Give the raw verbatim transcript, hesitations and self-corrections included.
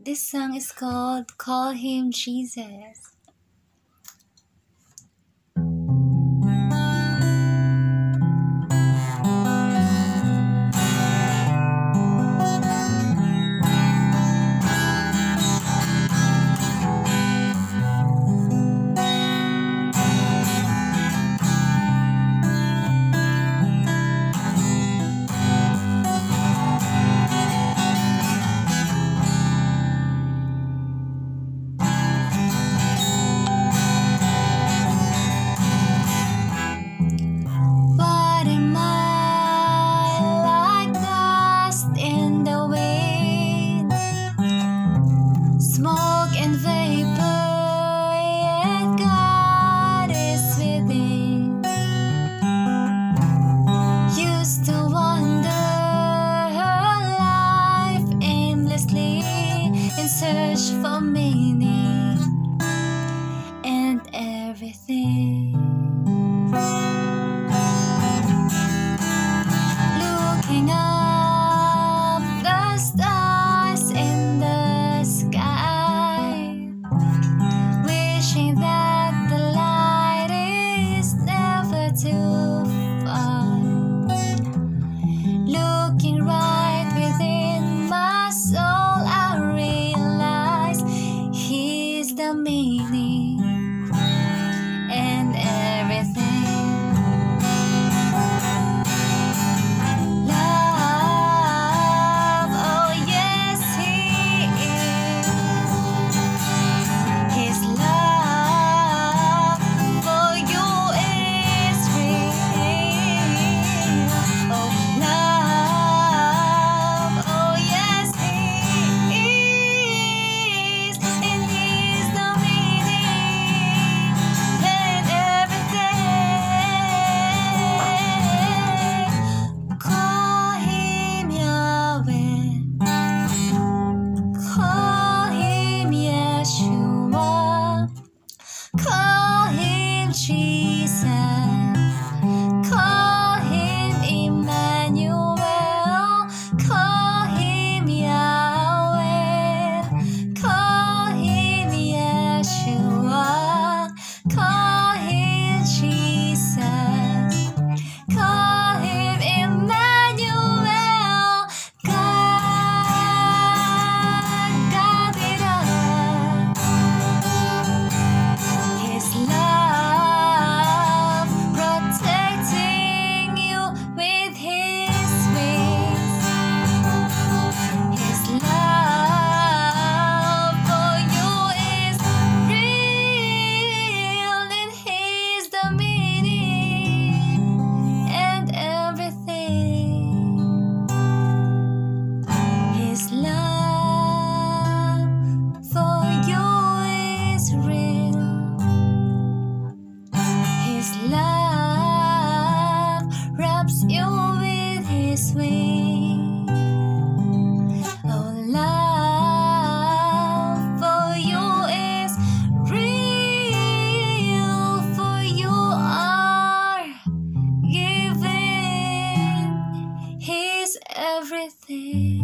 This song is called Call Him Jesus. Smoke and vapor, yet God is within. Used to wander her life aimlessly in search for meaning and everything. Looking up the stars in the sky, wishing that the light is never too far. Looking right within my soul, I realize He's the meaning and everything. Love, oh yes, He is. His love for you is real. Oh, love, oh yes, He is. And He's the meaning and everything. Call Him Yahweh, call Him Yeshua, call Him Jesus, call Him Emmanuel, call Him Yahweh, call Him Yeshua, call Him Jesus, call Him Emmanuel. God, God with us. His love protecting you with His wings. His love for you is real, and He's the meaning and everything. His love for you is real. His love wraps you with His wings. Oh, love for you is real, for you are given His everything.